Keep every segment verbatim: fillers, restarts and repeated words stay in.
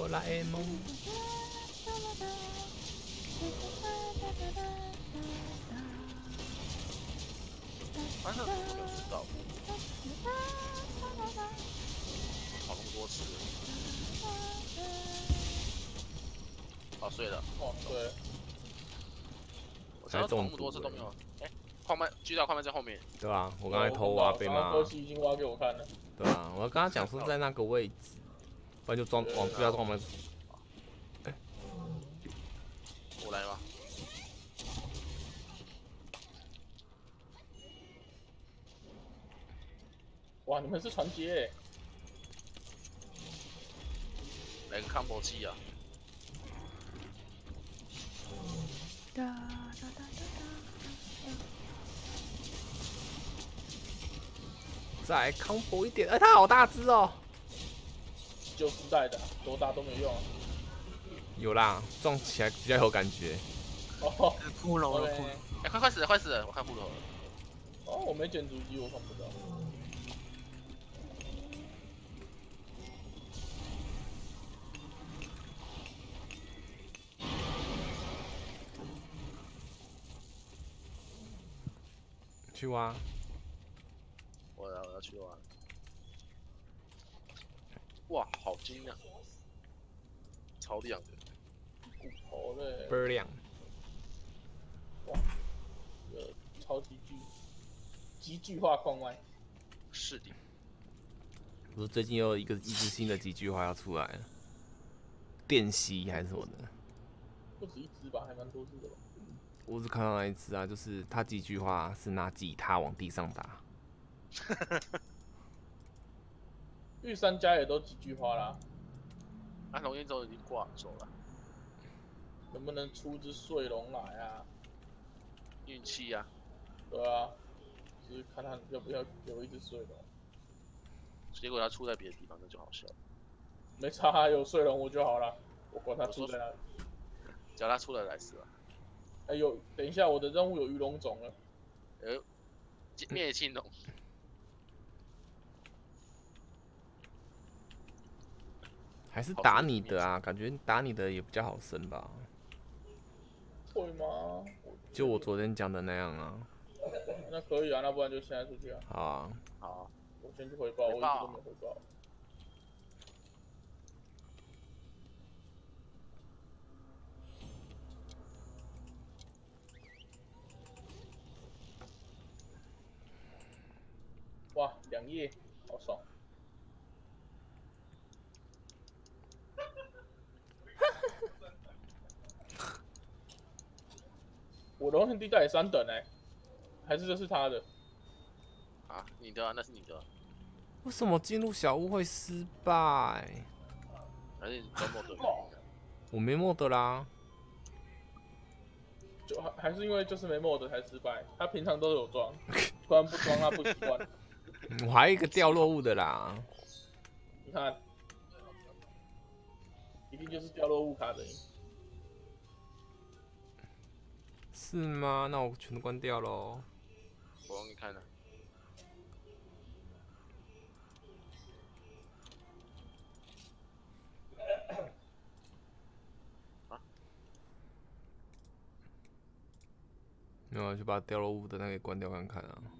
啦 A 梦。 反正我没有知道，跑那么多次了。哦，睡了。 哦，对。 我才跑那么多次都没有。哎、欸，矿脉巨大矿脉在后面。 对啊，我刚才偷挖被骂。 哥西已经挖给我看了。 对啊，我跟他讲说在那个位置，不然就装往巨大矿脉。哎， 我来吗？ 哇，你们是传接、欸？ 来个康博器啊！ 再康博一点，哎、欸，他好大只哦！ 旧时代的，多大都没用、啊。 有啦，撞起来比较有感觉。 哦， 骷髅了，骷髅！ 哎，快快死了，快死了！我看骷髅了。 哦，我没捡主机，我看不到。 去挖。 我要我要去挖。哇，好精啊！超亮的。 骨头嘞。 倍儿亮。 哇，呃，超级巨，极巨化矿脉。 是的。 不是最近又有一个一只新的极巨化要出来了，电吸还是什么的？ 不止一只吧，还蛮多只的吧。 我只看到那一只啊，就是他极巨化是拿吉他往地上打。 御三家也都极巨化啦。 安龙燕州已经挂走了。 能不能出只睡龙来啊？ 运气啊。 对啊，只是看他要不要有一只睡龙。 结果他出在别的地方，那就好笑了。 没差，有睡龙我就好了，我管他出在哪里。 只要他出来来死吧。 哎呦，等一下，我的任务有鱼龙种了。 呃，灭青龙。 还是打你的啊？感觉打你的也比较好升吧？ 会吗？ 就我昨天讲的那样啊。 那可以啊，那不然就现在出去啊。 好啊。 好啊。 我先去回报，我一直都没回报。哇，两页，好爽！我龙腾地带也三等哎、欸，还是这是他的？ 啊，你的啊，那是你的、啊。 为什么进入小屋会失败？ 还是周末的？ 我没mod的啦。 就还是因为就是没 mod 才失败，他平常都有装，突然不装他不习惯。 我还有一个掉落物的啦。 你看，一定就是掉落物卡的。 是吗？那我全都关掉喽。 我帮你看了。 没有，就把掉落物的那个关掉看看啊。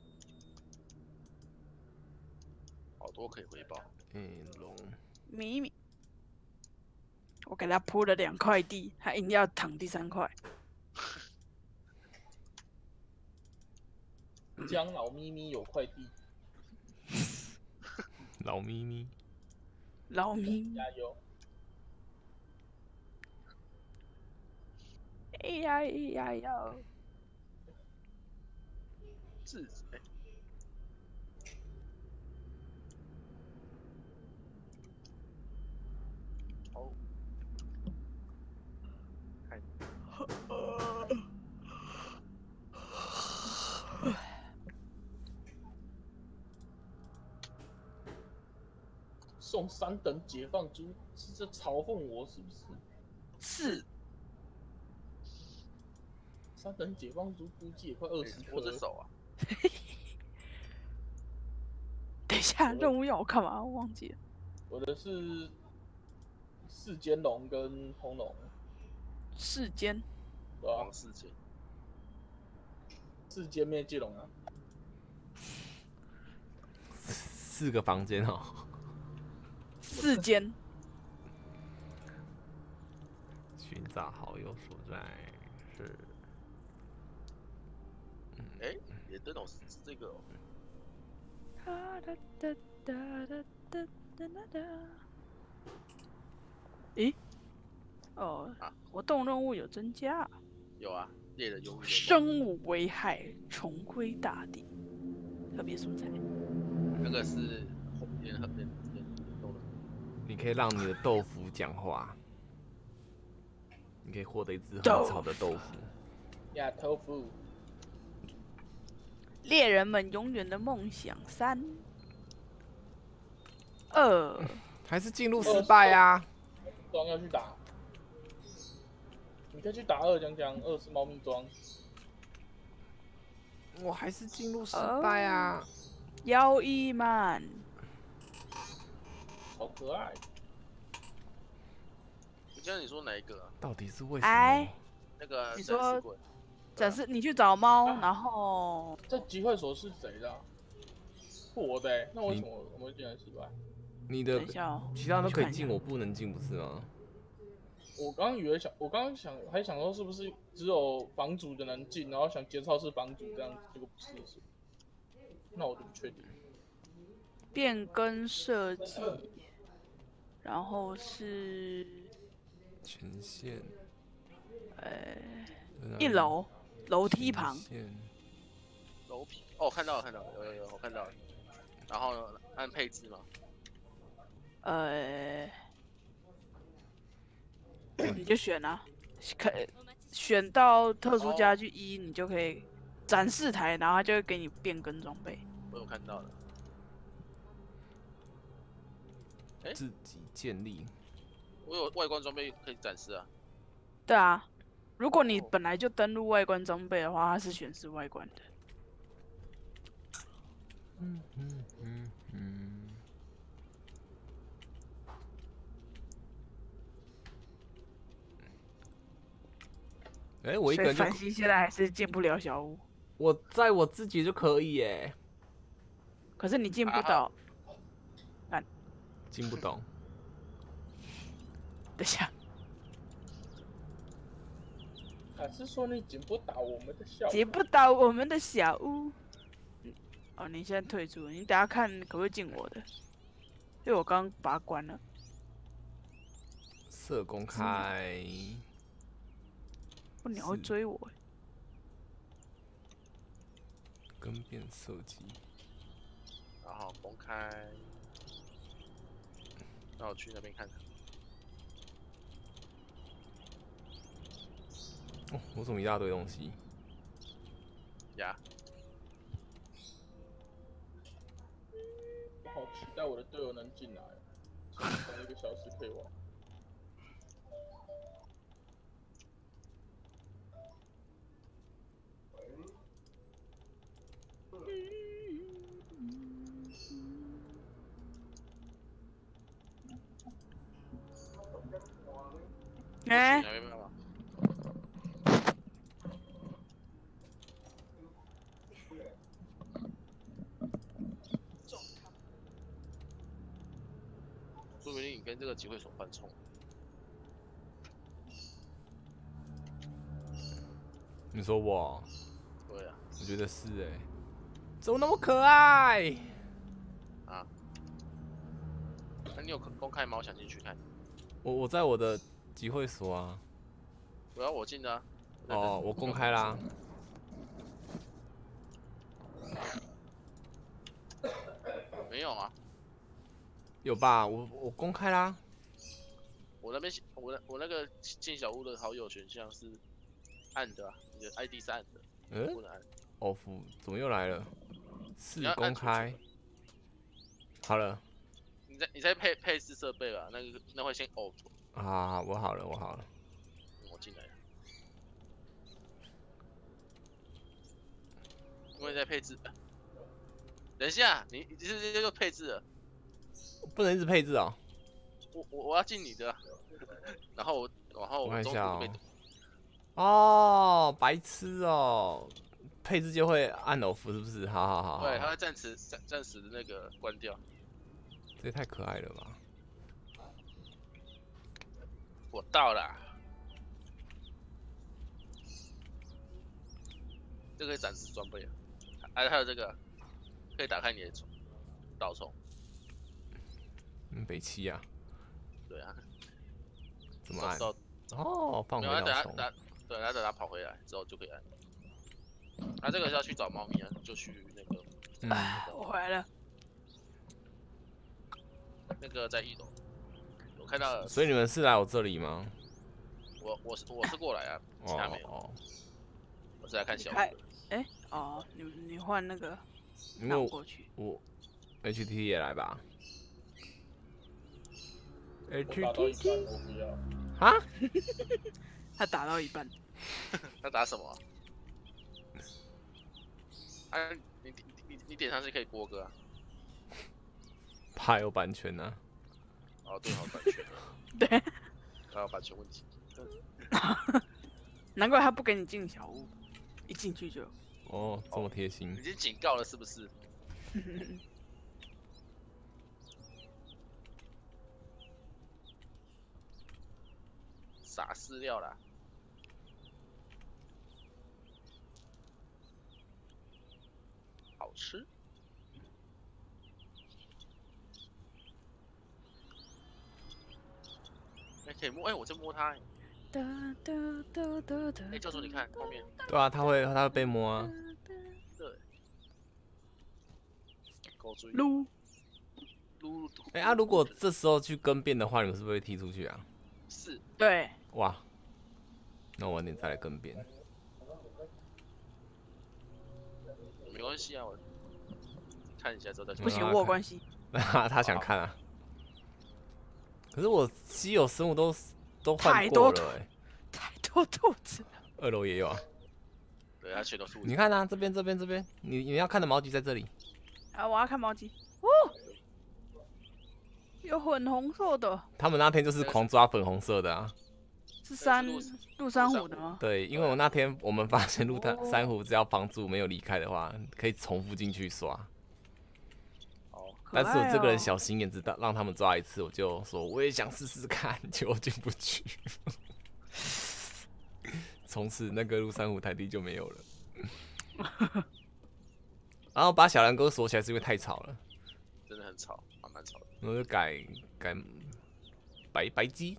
好多可以回报。 嗯，龙。 咪咪，我给他铺了两块地，他硬要躺第三块。 江老咪咪有块地。 老咪咪。 老咪咪。 加油！ 哎呀哎呀呀！ 智子哎。好。看。 送三等解放猪，是在嘲讽我是不是？ 是。 三等解放猪估计也快二十颗。 我这手啊。 等一下，任务要我干嘛？我忘记了。 我的是世间龙跟红龙， 世间对吧、 王世坚， 世间面具龙啊， 四个房间哦。 世间寻找好友所在是， 哎，也灯笼是这个、哦。 哒哒哒哒哒哒哒哒哒。咦？哦， 啊活动任务有增加， 有啊，猎人忧郁的梦。 生物危害重归大地，特别素材。 那个是联合联联联动的。 你可以让你的豆腐讲话，你可以获得一只很豆吵的豆腐。 呀，豆腐， 猎人们永远的梦想三二， 还是进入失败啊！ 装要去打，你可以去打二讲讲，二是猫咪装， 我还是进入失败啊！ 妖异man， 好可爱。 你刚才你说哪一个啊？ 到底是为什哎么？ 那个你说展示柜展示你去找猫，然后这集会所是谁的、啊？我的、欸，那为什么我们会进来失败？ 你的等一下哦， 其他人都可以我去看一下进，我不能进，不是吗？ 我刚刚以为想，我刚刚想还想说是不是只有房主的能进，然后想介绍是房主这样子，结果不是，是那我就不确定。 变更设计，然后是前线， 呃在哪里一楼楼梯旁， 前线楼皮哦，看到了看到了，有有有，我看到了。然后呢，按配置嘛， 呃，你就选啊，可选到特殊家具一，你就可以展示台，然后它就会给你变更装备。 我有看到了。欸自己建立。 我有外观装备可以展示啊。 对啊，如果你本来就登录外观装备的话，它是显示外观的。 嗯嗯嗯嗯。哎、欸，我一个人就所以凡西现在还是进不了小屋， 我在我自己就可以耶， 可是你进不到。 进不懂。 等一下， 还是说你进不到我们的小屋？ 进不到我们的小屋。哦，你现在退出，你等下看可不可以进我的，因为我刚刚把它关了。 设公开。 不，你会追我？ 更变设计。 然后公开，那我去那边看看。 哦，我怎么一大堆东西？ 呀， 我好期待我的队友能进来，剩一个小时可以玩。 哎、 哪边吧？说不定你跟这个集会所换冲。 你说我？ 对啊。 我觉得是哎、欸，怎么那么可爱？ 啊？那你有公开吗？我想进去看。 我我在我的集会所啊。 我要我进的、啊。 哦，我公开啦。 没有啊。 有吧？我我公开啦。 我那边我我那个进小屋的好友选项是暗的、啊，你的 I D 是暗的， 嗯、 不能按。 哦夫怎么又来了？是你要按公开。好了。 你在你在配配置设备吧，那个那会先 off。 啊，我好了，我好了。 我进来了。因为在配置。等一下，你你是不是就配置了？ 不能一直配置哦。 我我我要进你的啊，然后我然后我看我一下哦中途被。 哦，白痴哦，配置就会按偶服是不是？好好好好。 对，它会暂时暂暂时的那个关掉。 这也太可爱了吧！ 我到了，这可以展示装备啊，还还有这个可以打开你的虫导虫。 嗯，北七啊， 对啊， 怎么按？ 手哦，放没有， 回导虫。 等它等对，它等它跑回来之后就可以按。那、啊、这个是要去找猫咪啊，就去那个。 嗯， 我回来了。 那个在一楼，我看到了。 所以你们是来我这里吗？ 我我是我是过来啊，其他没有。 哦， 我是来看小屋开的。 哎、哦，你你换那个， 因为我那我过去。 我 H T 也来吧。 我打到一 H T 半，我不要。 哈？ 他打到一半， 他打什么啊？啊，你你你你点上去可以播歌啊。 怕有版权呢、 哦，对，好版权。 对， 还有版权问题。 难怪他不给你进小屋，一进去就。 哦，这么贴心已。经警告了是不是？撒饲料啦。好吃。哎、可以摸，哎、我在摸它、欸。 哒哒哒哒哒。 哎、教授，你看后面。 对啊，他会他会被摸啊。 对。狗追。 撸。 撸。 哎、啊，如果这时候去更变的话，你们是不是会踢出去啊？ 是。 对。 哇，那我晚点再来更变。 没关系啊，我看一下之后再说。 不行，我有关系。 他想看啊。可是我稀有生物都都换太多过了、欸， 太多兔子了。 二楼也有啊。 对，它全都是。 你看啊，这边这边这边，你你要看的毛菊在这里。 啊，我要看毛鸡。哦，有粉红色的。 他们那天就是狂抓粉红色的啊。 是珊陆珊瑚的吗？ 对，因为我那天我们发现陆珊珊瑚只要房主没有离开的话，可以重复进去刷。 哦。 但是我这个人小心眼，只让让他们抓一次，我就说我也想试试看，结果进不去。从此那个陆珊瑚台地就没有了。然后把小蓝沟锁起来是因为太吵了， 真的很吵，还蛮吵的。 我就改改白白鸡。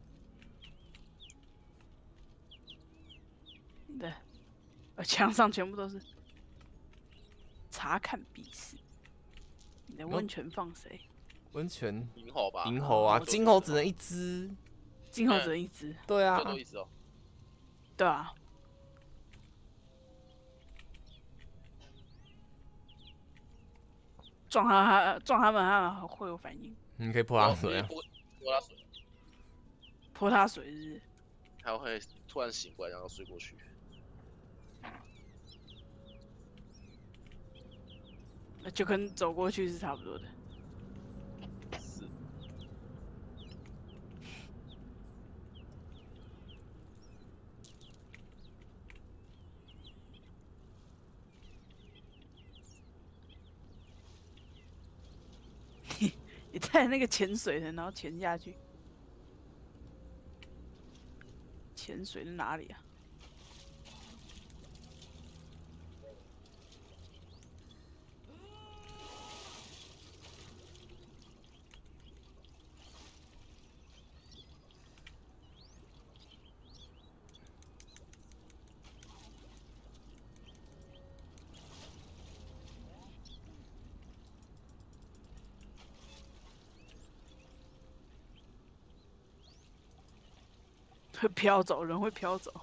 对，呃，墙上全部都是查看笔试。你的温泉放谁？ 温泉银猴吧？ 银猴啊， 哦金猴只能一只。 金猴只能一只。 对啊。 都一只哦。 对啊。撞他，撞他们，他们会有反应。 你可以泼他水啊。 泼他水。 泼他水是？ 他会突然醒过来，然后睡过去。 那就跟走过去是差不多的。 是。 你带那个潜水的，然后潜下去。潜水在哪里啊？会飘走，人会飘走。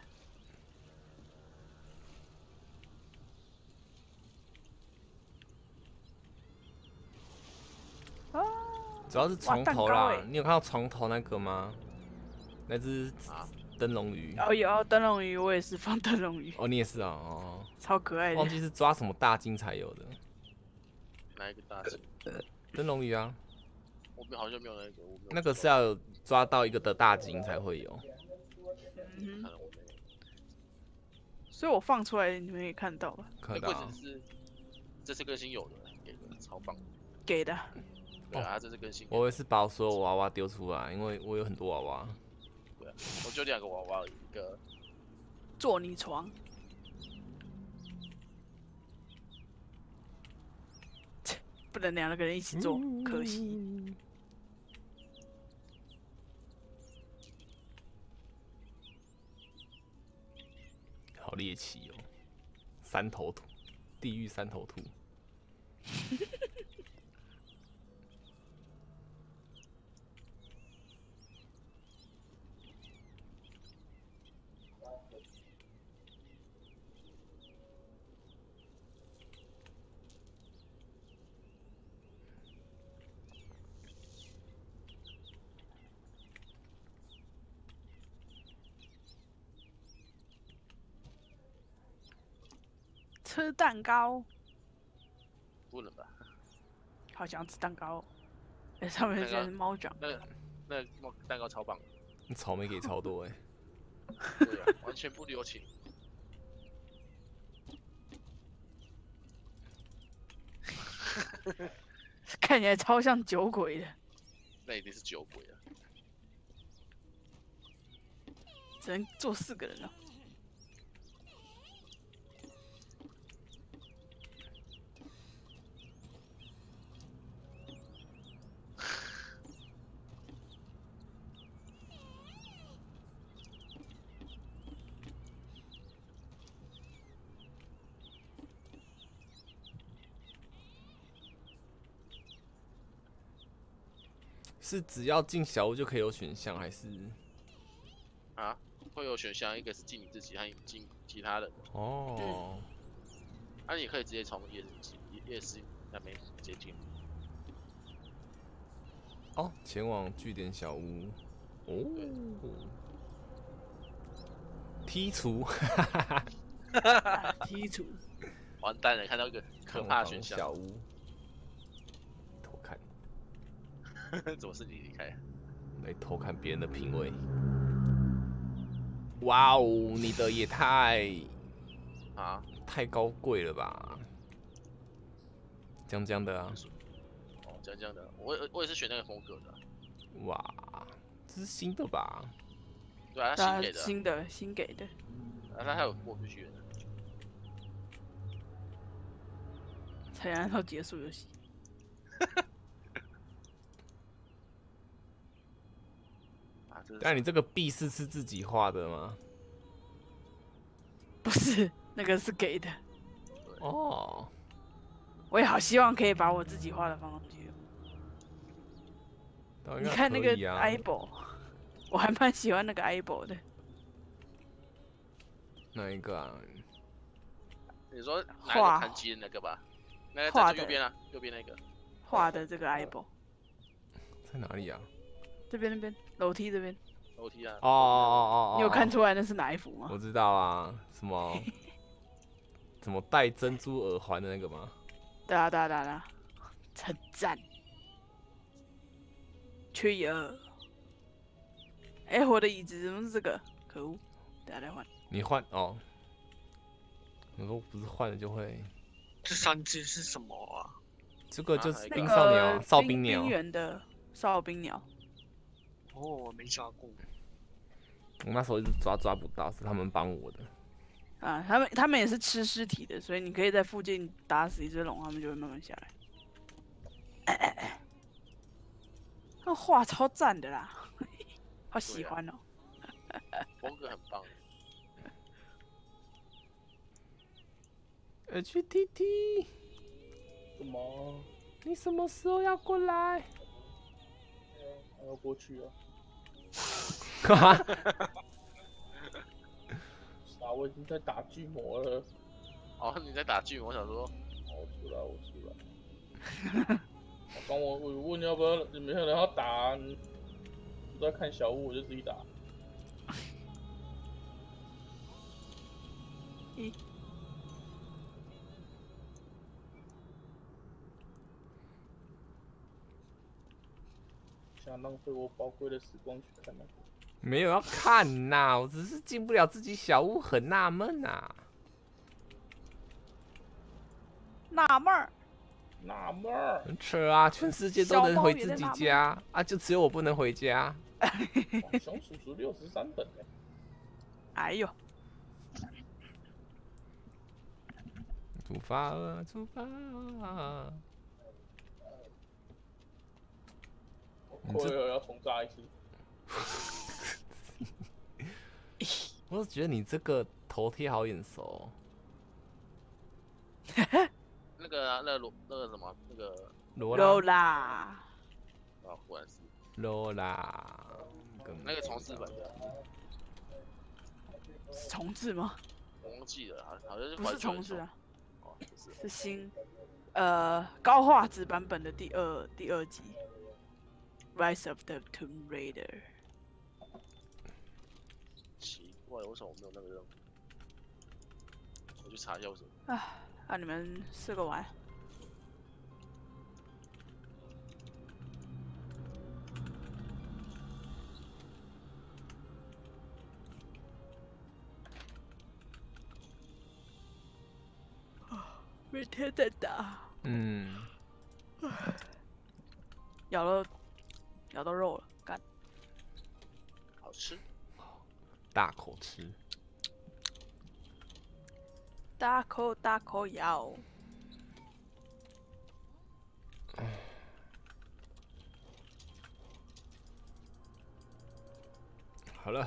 啊！ 主要是床头啦， 欸、 你有看到床头那个吗？那只灯笼鱼。 哦，有灯笼鱼，我也是放灯笼鱼。 哦，你也是啊，哦。 超可爱的。 忘记是抓什么大金才有的。 哪一个大金？ 灯笼鱼啊。 我们好像没有那个，我没有那个知道是要有抓到一个的大金才会有。 嗯哼， 可能我没有。 所以我放出来你们也看到吧？ 看到啊那柜子是这次更新有的，给的超棒。 给的， 对啊，它这次更新。 我以为是把我所有娃娃丢出来，因为我有很多娃娃。 对啊，我就两个娃娃而已，一个坐你床。切不能两个人一起做，可惜。 好猎奇哦，三头兔，地狱三头兔。 吃蛋糕， 不能吧？ 好想吃蛋糕。哎、上面那个现在是猫掌。 那个那个猫蛋糕超棒的， 你草莓给超多哎、 对啊，完全不留情。 看起来超像酒鬼的， 那一定是酒鬼啊！ 只能坐四个人了。 是只要进小屋就可以有选项，还是？ 啊，会有选项，一个是进你自己，和进其他人的。 哦， 那、啊、你可以直接从夜市夜市那边直接进。 哦，前往据点小屋。哦，剔除， 啊剔除。 完蛋了，看到一个可怕的选项。 小屋，偷看， 怎么是你离开？ 来偷看别人的品味。哇哦，你的也太啊， 太高贵了吧？江江的啊， 哦，这样这样的，我我也是选那个风格的啊。 哇，这是新的吧？ 对啊，他啊新给的啊， 新的新给的， 啊他还有过不去的。 才按照结束游戏。 啊，这是但你这个币是是自己画的吗？ 不是，那个是给的。 哦， 我也好希望可以把我自己画的放上去。 倒应该你看那个可以啊 i b o 我还蛮喜欢那个 i b o 的。 哪一个啊？ 你说哪画个弹机的那个吧？那个画的在最右边啊，右边那个。 画的这个 i b o 在哪里啊？ 这边那边楼梯这边， 楼梯啊。 哦哦哦哦， 你有看出来那是哪一幅吗？ 我知道啊，什么怎么戴珍珠耳环的那个吗？ 对啊对啊对啊对啊，很赞。缺一二。哎，我的椅子怎么是这个？可恶！等下再换。 你换哦，我说不是换了就会， 这三只是什么啊？ 这个就啊是那那冰少鸟、 个冰哨兵鸟冰。原的哨兵鸟。 哦，我没抓过。 我那时候一直抓抓不到，是他们帮我的。 啊，他们他们也是吃尸体的，所以你可以在附近打死一只龙，他们就会慢慢下来。哎哎哎，那画超赞的啦，好喜欢哦。 风格很棒。 H T T， 什么？ 你什么时候要过来？ 还要过去啊？ 哈哈， 啥？我已经在打巨魔了。 哦，你在打巨魔，我想说， 哦，我出来，我出来。我刚我我问要不要，没有人要打，你我在看小屋，我就自己打。 咦？ 想浪费我宝贵的时光去看那个。 没有要看呐，我只是进不了自己小屋，很纳闷呐。 纳闷儿， 纳闷儿， 很扯啊，全世界都能回自己家啊，就只有我不能回家。 熊叔叔六十三本哎。 哎呦， 出发了，出发了。 我有要重炸一次。 我是觉得你这个头贴好眼熟。 那个啊那个罗那个什么那个罗罗拉， 啦， 啊，果然是罗拉， 那个重置版的， 是重置吗？ 我忘记了，好好像是不是重置啊， 哦，不是， 是新，呃，高画质版本的第二第二集《Rise of the Tomb Raider》。 奇怪，为什么我没有那个任务？我去查一下为什么。 啊，那你们四个玩。每天在打， 嗯， 咬了咬到肉了，干！ 好吃， 大口吃。 大口大口咬。 好了。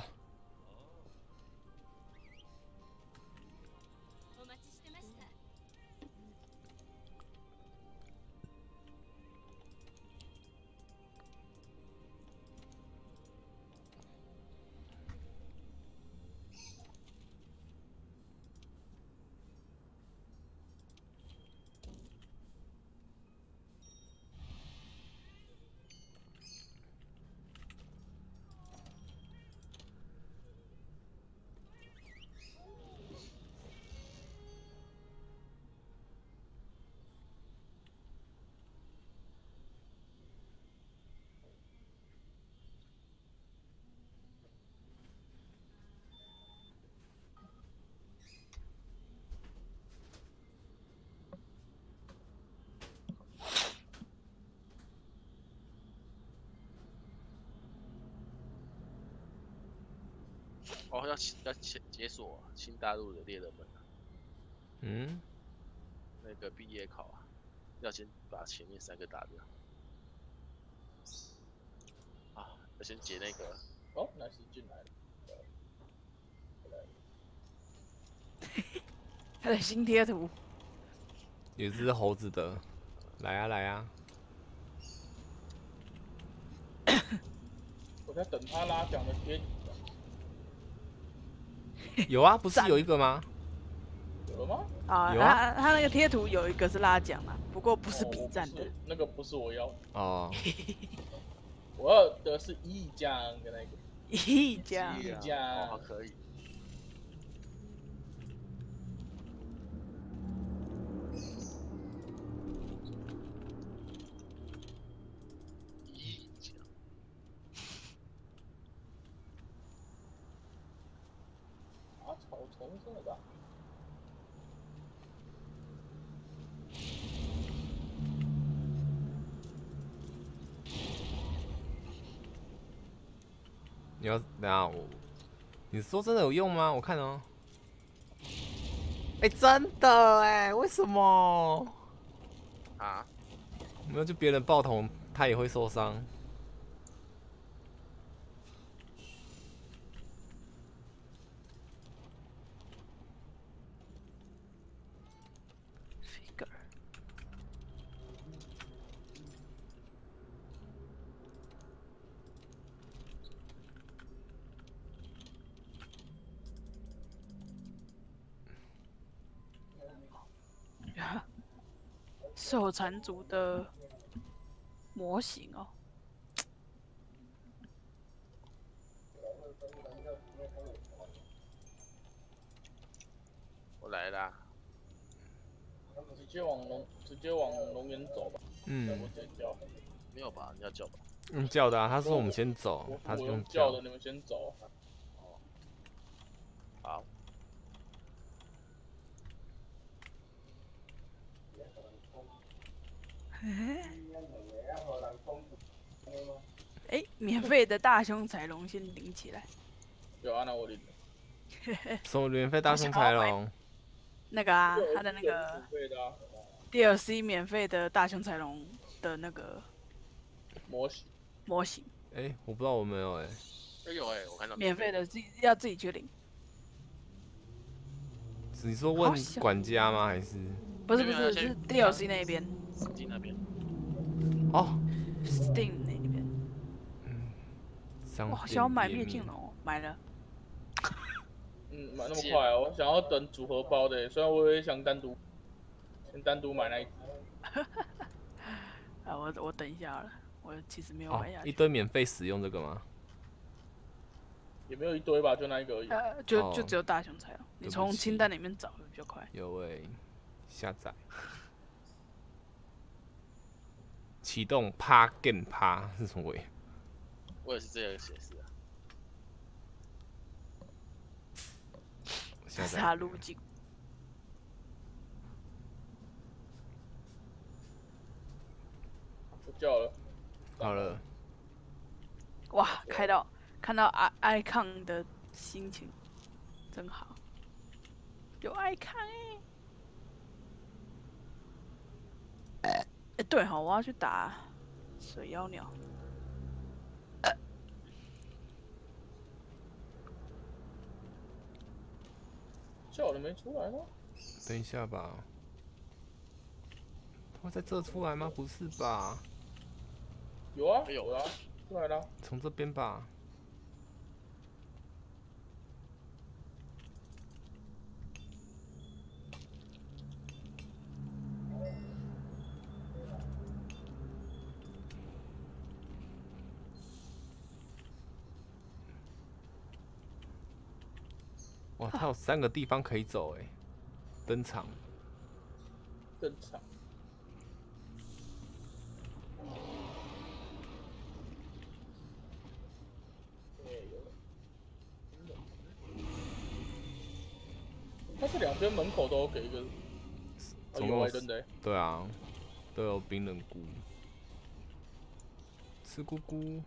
哦，要要解解锁新大陆的猎人们， 嗯， 那个毕业考啊，要先把前面三个打掉。啊，要先解那个。 哦，那是进来了。 他的新贴图， 有只猴子的，来啊来啊！ 我在等他拉奖的贴图。 有啊，不是有一个吗？ 有了吗？ 啊， 有啊他他那个贴图有一个是拉奖啊，不过不是哦比战的。 不是那个不是我要， 哦， 我要的是一奖的那个。 一家一奖哦，可以。一奖。 啊，草丛真的大。 你要等下我，你说真的有用吗？我看哦。哎、真的哎，为什么？ 啊？ 没有，就别人爆头，他也会受伤。 figure。受残族的模型哦， 我来啦。 直接往龙，直接往龙岩走吧。 嗯我直接叫。 没有吧？你要叫吧？ 用叫的啊，他说我们先走我， 他是用我用叫叫的，你们先走。 好， 哎，免费的大胸彩龙先领起来。 有啊，那我领了。 什么免费大胸彩龙？ 那个啊， 对他的那这个免费的啊 D L C 免费的大胸彩龙的那个模型， 模型， 哎、我不知道我没有哎、 哎有哎，我看到免费的自己要自己去领。 你说问好小管家吗？还是不是不是， 没有先是 D L C 那边司机那边， 哦？ ，Steam 那边。 商哇，想要店买页面灭尽龙哦，买了。 嗯，买那么快哦，我想要等组合包的，虽然我也想单独，先单独买那一只。 啊，我我等一下好了，我其实没有哦买下，去。 一堆免费使用这个吗？ 也没有一堆吧，就那一个而已。 呃，就哦就只有大胸彩龙，你对不起从清单里面找会比较快。 有哎、下载，启动趴 game 趴是什么鬼？ 我也是这个解释啊。 下载杀路径。 我叫了， 好了， 哇，开到看到 i icon 的心情真好，有 icon 哎、欸。哎、对哈，我要去打水妖鸟。 叫了没出来吗？ 等一下吧。他会在这出来吗？不是吧？ 有啊， 有有啊，出来了。 从这边吧。哇，它有三个地方可以走哎，登场。 正常。它是两边门口都有给一个，哦有总共哎，真的。 对啊，都有冰冷菇，吃菇菇。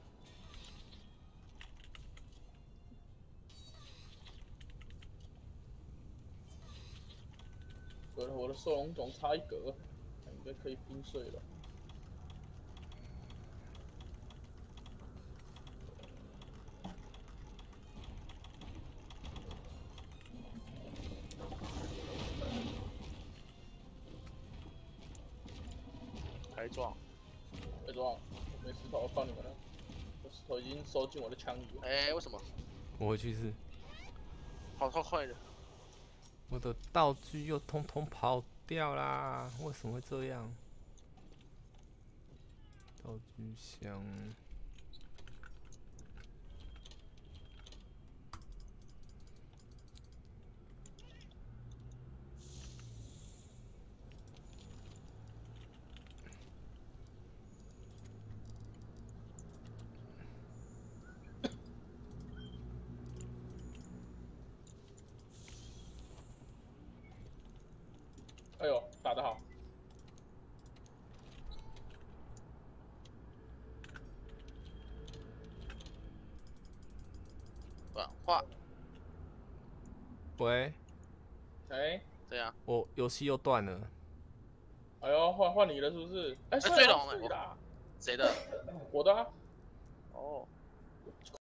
对了，我的兽龙种差一格，应该可以拼碎了。 开撞， 别撞，没石头，靠你们了。我石头已经收进我的枪里了。 哎、为什么？ 我回去是， 跑超快的， 我的道具又通通跑掉啦，为什么会这样？道具箱。 哎呦，打得好！ 软化， 喂， 哎， 这样， 我游戏又断了。 哎呦，换换你了是不是？哎， 哎睡了睡了我睡了， 谁的？ 我的啊。 哦，